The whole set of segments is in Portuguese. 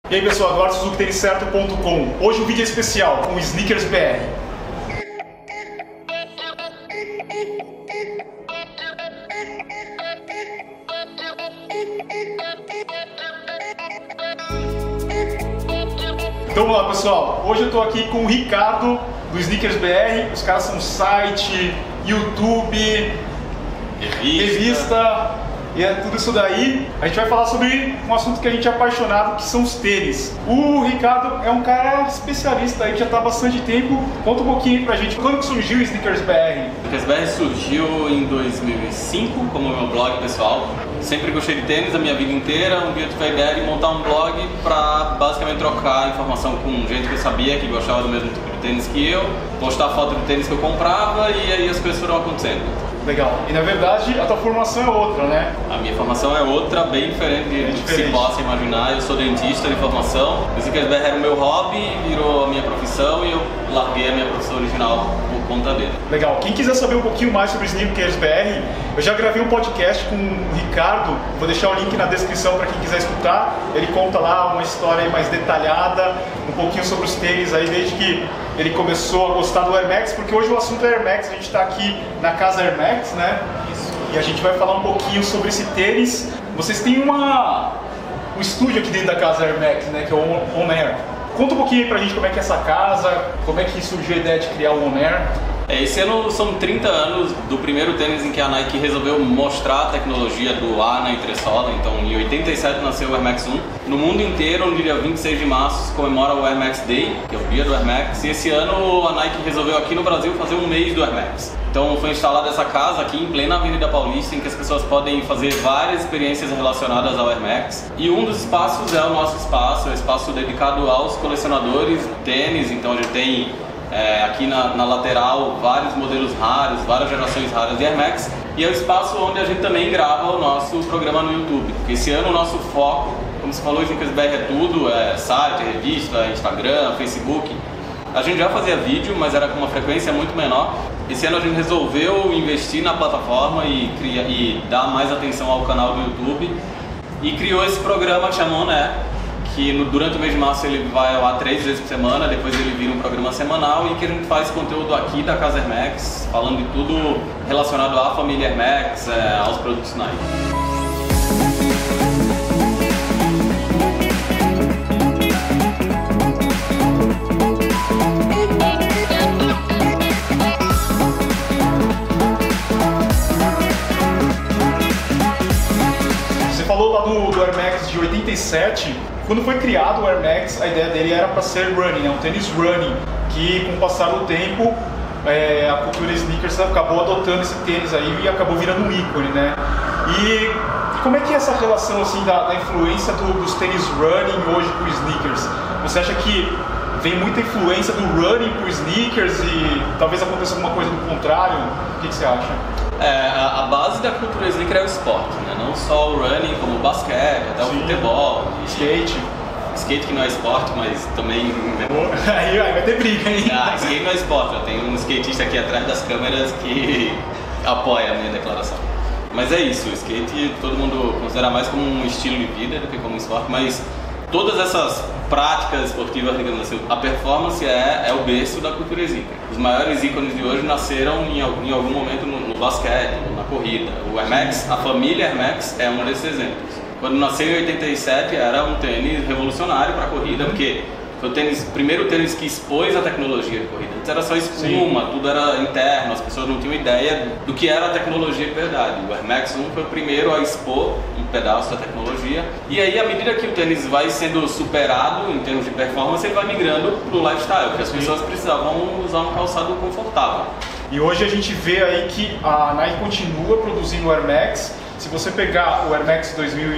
E aí pessoal, agora SuzukiTênisCerto.com. Hoje um vídeo especial com o Sneakers BR. Então vamos lá pessoal, hoje eu tô aqui com o Ricardo do Sneakers BR. Os caras são site, YouTube, revista e é tudo isso daí. A gente vai falar sobre um assunto que a gente é apaixonado, que são os tênis. O Ricardo é um cara especialista aí, que já está há bastante tempo. Conta um pouquinho pra gente, quando que surgiu o Sneakers BR? O Sneakers BR surgiu em 2005 como meu blog pessoal. Sempre gostei de tênis a minha vida inteira. Um dia eu tive a ideia de montar um blog para basicamente trocar informação com gente que eu sabia que gostava do mesmo tipo de tênis que eu, postar foto de tênis que eu comprava e aí as coisas foram acontecendo. Legal. E na verdade a tua formação é outra, né? A minha formação é outra, bem diferente do que se possa imaginar. Eu sou dentista de formação. O Sneakers BR era o meu hobby, virou a minha profissão e eu larguei a minha profissão original por conta dele. Legal. Quem quiser saber um pouquinho mais sobre o Sneakers BR, eu já gravei um podcast com o Ricardo, vou deixar o link na descrição para quem quiser escutar. Ele conta lá uma história mais detalhada, um pouquinho sobre os tênis aí, desde que ele começou a gostar do Air Max, porque hoje o assunto é Air Max, a gente está aqui na casa Air Max, né? Isso. E a gente vai falar um pouquinho sobre esse tênis. Vocês têm um estúdio aqui dentro da casa Air Max, né? Que é o On Air. Conta um pouquinho aí pra gente como é que é essa casa, como é que surgiu a ideia de criar o On Air. Esse ano são 30 anos do primeiro tênis em que a Nike resolveu mostrar a tecnologia do ar na entressola. Então, em 87 nasceu o Air Max 1. No mundo inteiro, no dia 26 de março, se comemora o Air Max Day, que é o dia do Air Max. E esse ano a Nike resolveu aqui no Brasil fazer um mês do Air Max. Então foi instalada essa casa aqui em plena Avenida Paulista, em que as pessoas podem fazer várias experiências relacionadas ao Air Max. E um dos espaços é o nosso espaço, é o espaço dedicado aos colecionadores de tênis. Então a gente tem aqui na lateral vários modelos raros, várias gerações raras de Air Max. E é o espaço onde a gente também grava o nosso programa no YouTube. Porque esse ano o nosso foco, como você falou, o Sneakers BR é tudo, é site, revista, Instagram, Facebook. A gente já fazia vídeo, mas era com uma frequência muito menor. Esse ano a gente resolveu investir na plataforma e dar mais atenção ao canal do YouTube. E criou esse programa que chama On Air, que durante o mês de março ele vai ao ar 3 vezes por semana, depois ele vira um programa semanal e que a gente faz conteúdo aqui da casa Air Max, falando de tudo relacionado à família Air Max, aos produtos Nike. Você falou lá do Air Max de 87. Quando foi criado o Air Max, a ideia dele era para ser running, né? Um tênis running, que com o passar do tempo a cultura sneakers acabou adotando esse tênis aí e acabou virando um ícone, né? E como é que é essa relação assim da influência dos tênis running hoje com sneakers? Você acha que vem muita influência do running pro sneakers e talvez aconteça alguma coisa do contrário? O que você acha? A base da cultura sneaker é o esporte, né? Não só o running, como o basquete, até o futebol, skate. Skate que não é esporte, mas também... Aí vai ter briga, hein? Skate não é esporte, já tem um skatista aqui atrás das câmeras que apoia a minha declaração. Mas é isso, o skate todo mundo considera mais como um estilo de vida do que como um esporte, mas todas essas práticas esportivas, digamos assim, a performance é o berço da cultura sneaker. Os maiores ícones de hoje nasceram em algum momento no basquete, na corrida. O Air Max, a família Air Max é um desses exemplos. Quando nasceu em 87 era um tênis revolucionário para a corrida, porque foi o primeiro tênis que expôs a tecnologia de corrida. Antes era só espuma, tudo era interno, as pessoas não tinham ideia do que era a tecnologia de verdade. O Air Max 1 foi o primeiro a expor um pedaço da tecnologia. E aí, à medida que o tênis vai sendo superado em termos de performance, ele vai migrando para o lifestyle, porque as pessoas precisavam usar um calçado confortável. E hoje a gente vê aí que a Nike continua produzindo o Air Max. Se você pegar o Air Max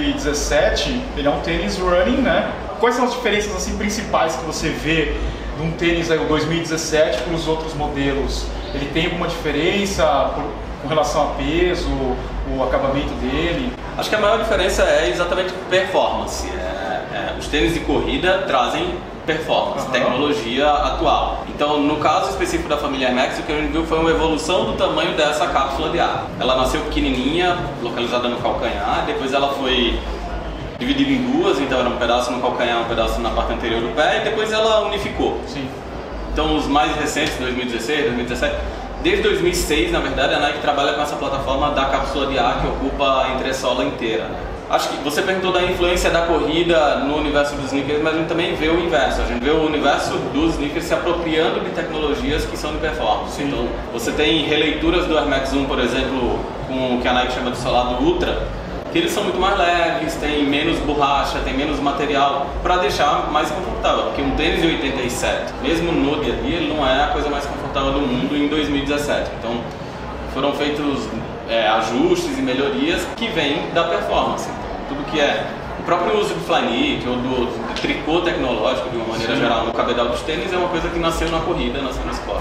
2017, ele é um tênis running, né? Quais são as diferenças assim, principais que você vê de um tênis aí, o 2017 para os outros modelos? Ele tem alguma diferença com relação a peso, o acabamento dele? Acho que a maior diferença é exatamente performance. Os tênis de corrida trazem performance, tecnologia atual. Então, no caso específico da família Air Max, o que a gente viu foi uma evolução do tamanho dessa cápsula de ar. Ela nasceu pequenininha, localizada no calcanhar, depois ela foi dividida em duas, então era um pedaço no calcanhar, um pedaço na parte anterior do pé, e depois ela unificou. Sim. Então os mais recentes, 2016, 2017, desde 2006, na verdade, a Nike trabalha com essa plataforma da cápsula de ar que ocupa a entressola inteira, né? Acho que você perguntou da influência da corrida no universo dos sneakers, mas a gente também vê o inverso. A gente vê o universo dos sneakers se apropriando de tecnologias que são de performance. Sim. Então, você tem releituras do Air Max 1, por exemplo, com o que a Nike chama de solado Ultra, que eles são muito mais leves, tem menos borracha, tem menos material, para deixar mais confortável. Porque um tênis de 87, mesmo no dia a dia, ele não é a coisa mais confortável do mundo em 2017. Então, foram feitos ajustes e melhorias que vêm da performance. Então, tudo que é o próprio uso do Flyknit ou do tricô tecnológico, de uma maneira geral, no cabedal dos tênis, é uma coisa que nasceu na corrida, nasceu no esporte.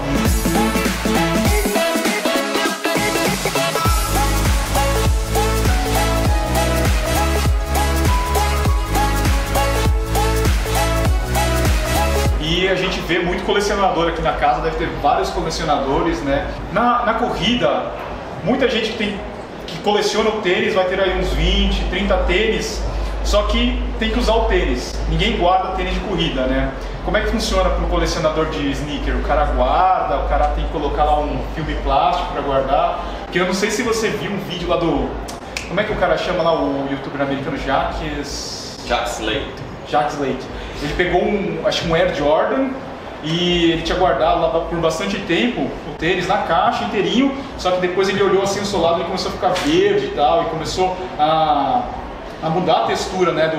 E a gente vê muito colecionador aqui na casa, deve ter vários colecionadores, né? Na corrida, muita gente que coleciona o tênis vai ter aí uns 20, 30 tênis, só que tem que usar o tênis. Ninguém guarda tênis de corrida, né? Como é que funciona para o colecionador de sneaker? O cara guarda, o cara tem que colocar lá um filme plástico para guardar. Porque eu não sei se você viu um vídeo lá do... Como é que o cara chama lá, o youtuber americano? Jack Slate. Ele pegou acho que um Air Jordan e ele tinha guardado lá por bastante tempo o tênis na caixa inteirinho, só que depois ele olhou assim o solado e começou a ficar verde e tal, e começou a mudar a textura, né,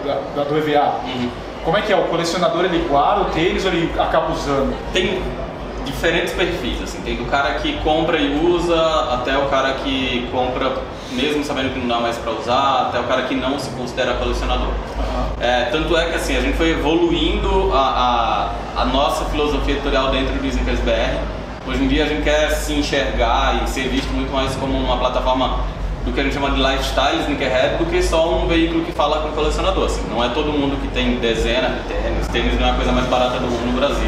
do EVA. Uhum. Como é que é? O colecionador ele guarda o tênis ou ele acaba usando? Tem diferentes perfis, assim, tem do cara que compra e usa, até o cara que compra mesmo sabendo que não dá mais para usar, até o cara que não se considera colecionador. Uhum. Tanto é que assim, a gente foi evoluindo a nossa filosofia editorial dentro do Sneakers BR. Hoje em dia a gente quer se enxergar e ser visto muito mais como uma plataforma do que a gente chama de lifestyle sneakerhead do que só um veículo que fala com colecionador. Assim, não é todo mundo que tem dezenas de tênis. Tênis não é a coisa mais barata do mundo no Brasil.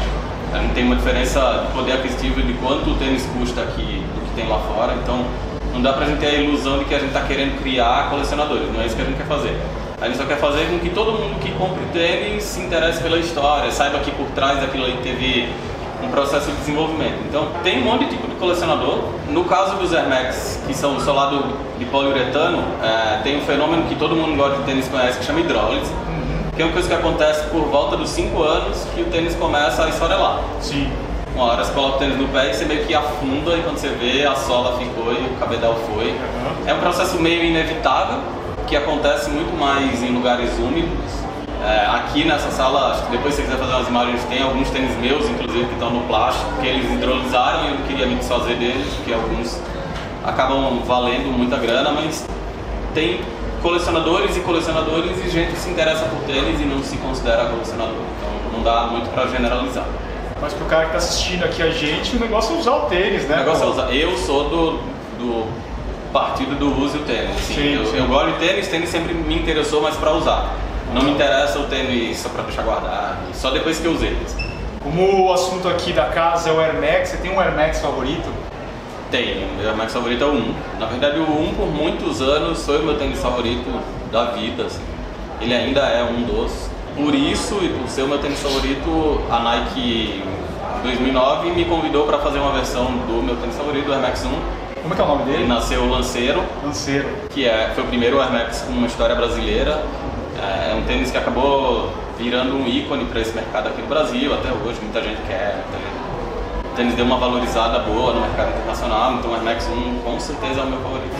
A gente tem uma diferença de poder aquisitivo de quanto o tênis custa aqui do que tem lá fora. Então não dá pra gente ter a ilusão de que a gente está querendo criar colecionadores. Não é isso que a gente quer fazer. A gente só quer fazer com que todo mundo que compre tênis se interesse pela história, saiba que por trás daquilo ali teve um processo de desenvolvimento. Então tem um monte de tipo de colecionador. No caso dos Air Max, que são solado de poliuretano, tem um fenômeno que todo mundo gosta de tênis conhece, que chama hidrólise, que é uma coisa que acontece por volta dos 5 anos que o tênis começa a esfarelar. Sim. Uma hora você coloca o tênis no pé e você meio que afunda, e quando você vê, a sola ficou e o cabedal foi. Uhum. É um processo meio inevitável, que acontece muito mais em lugares úmidos. Aqui nessa sala, acho que depois se você quiser fazer umas imagens, tem alguns tênis meus, inclusive, que estão no plástico, que eles hidrolizaram e eu não queria me desfazer deles, porque alguns acabam valendo muita grana, mas tem colecionadores e gente que se interessa por tênis e não se considera colecionador. Então não dá muito para generalizar. Mas pro cara que está assistindo aqui a gente, o negócio é usar o tênis, né? O negócio é usar. Eu sou do partido do uso e o tênis. Assim. Eu gosto de tênis sempre me interessou, mas para usar. Não me interessa o tênis só para deixar guardado, só depois que eu usei. Como o assunto aqui da casa é o Air Max, você tem um Air Max favorito? Tenho, meu Air Max favorito é o 1. Na verdade o 1 por muitos anos foi o meu tênis favorito da vida, assim. Ele ainda é um dos. Por isso e por ser o meu tênis favorito, a Nike em 2009 me convidou para fazer uma versão do meu tênis favorito, do Air Max 1. Como é que é o nome dele? Ele nasceu o Lanceiro, que foi o primeiro Air Max com uma história brasileira. É um tênis que acabou virando um ícone para esse mercado aqui no Brasil, até hoje muita gente quer. O tênis deu uma valorizada boa no mercado internacional, então o Air Max 1 com certeza é o meu favorito.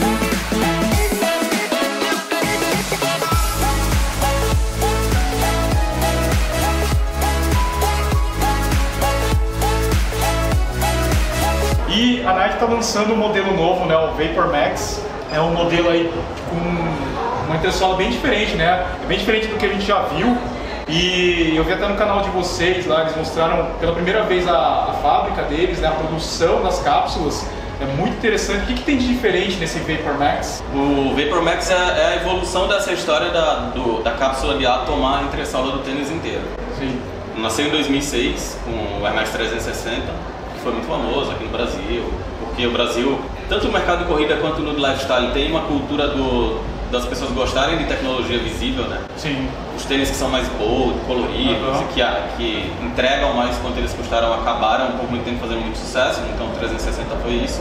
E a Nike está lançando um modelo novo, né, o Vapor Max. É um modelo aí com uma entressola bem diferente, né? É bem diferente do que a gente já viu. E eu vi até no canal de vocês lá, eles mostraram pela primeira vez a fábrica deles, né, a produção das cápsulas. É muito interessante. O que tem de diferente nesse Vapor Max? O Vapor Max é a evolução dessa história da cápsula de ar tomar a entressola do tênis inteiro. Sim. Nasceu em 2006 com o Air Max 360, que foi muito famoso aqui no Brasil, porque o Brasil, tanto no mercado de corrida quanto no lifestyle, tem uma cultura das pessoas gostarem de tecnologia visível, né? Sim. Os tênis que são mais bold, coloridos, que entregam mais quanto eles custaram, acabaram por muito tempo fazendo muito sucesso, então o 360 foi isso.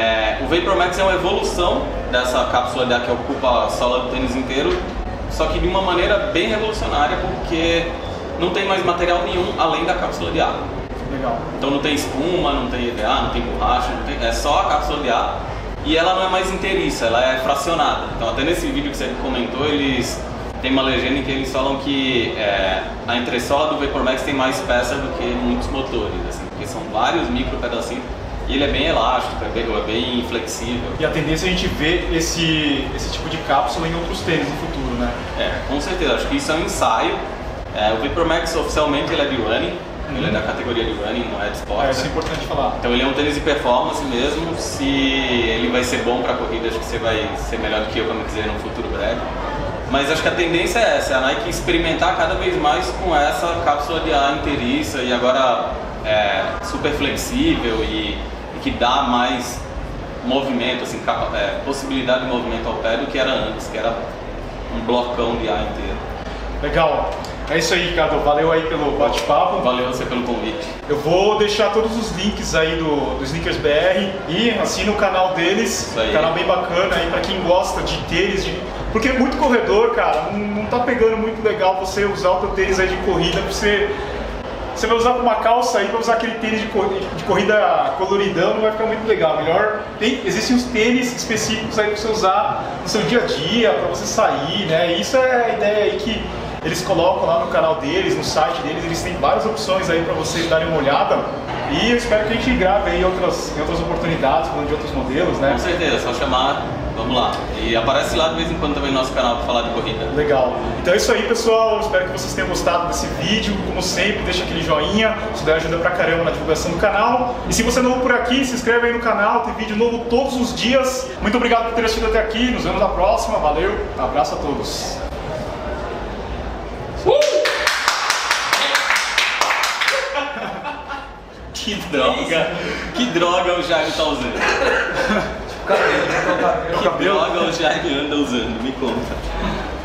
O Vapor Max é uma evolução dessa cápsula de ar que ocupa a sola do tênis inteiro, só que de uma maneira bem revolucionária, porque não tem mais material nenhum além da cápsula de ar. Legal. Então não tem espuma, não tem EVA, não tem borracha, é só a cápsula de ar. E ela não é mais inteiriça, ela é fracionada. Então até nesse vídeo que você comentou, eles têm uma legenda em que eles falam que a entressola do Vapor Max tem mais peças do que muitos motores, assim, porque são vários micro pedacinhos e ele é bem elástico, é bem flexível. E a tendência é a gente ver esse tipo de cápsula em outros tênis no futuro, né? Com certeza, acho que isso é um ensaio. O Vapor Max oficialmente ele é de running. Ele é da categoria de running, não é de esporte. Isso é importante falar. Então ele é um tênis de performance mesmo. Se ele vai ser bom para corrida, acho que você vai ser melhor do que eu, como dizer, no futuro breve. Mas acho que a tendência é essa, a Nike experimentar cada vez mais com essa cápsula de ar inteiriça e agora super flexível e que dá mais movimento, assim, possibilidade de movimento ao pé do que era antes, que era um blocão de ar inteiro. Legal. É isso aí, Ricardo. Valeu aí pelo bate-papo. Valeu você pelo convite. Eu vou deixar todos os links aí do Sneakers BR e assina o canal deles. Um canal bem bacana aí pra quem gosta de tênis. Porque muito corredor, cara, não tá pegando muito legal você usar o teu tênis aí de corrida. Você vai usar com uma calça aí, vai usar aquele tênis de corrida coloridão, não vai ficar muito legal. Melhor, existem os tênis específicos aí pra você usar no seu dia a dia, pra você sair, né? E isso é a ideia aí que eles colocam lá no canal deles, no site deles, eles têm várias opções aí para vocês darem uma olhada. E eu espero que a gente grave aí em outras oportunidades, falando de outros modelos, né? Com certeza, é só chamar, vamos lá. E aparece lá de vez em quando também no nosso canal para falar de corrida. Legal. Então é isso aí, pessoal. Eu espero que vocês tenham gostado desse vídeo. Como sempre, deixa aquele joinha, isso daí ajuda pra caramba na divulgação do canal. E se você é novo por aqui, se inscreve aí no canal, tem vídeo novo todos os dias. Muito obrigado por ter assistido até aqui, nos vemos na próxima. Valeu, um abraço a todos. Que droga o Jaime tá usando? Que droga o Jaime anda usando? Me conta.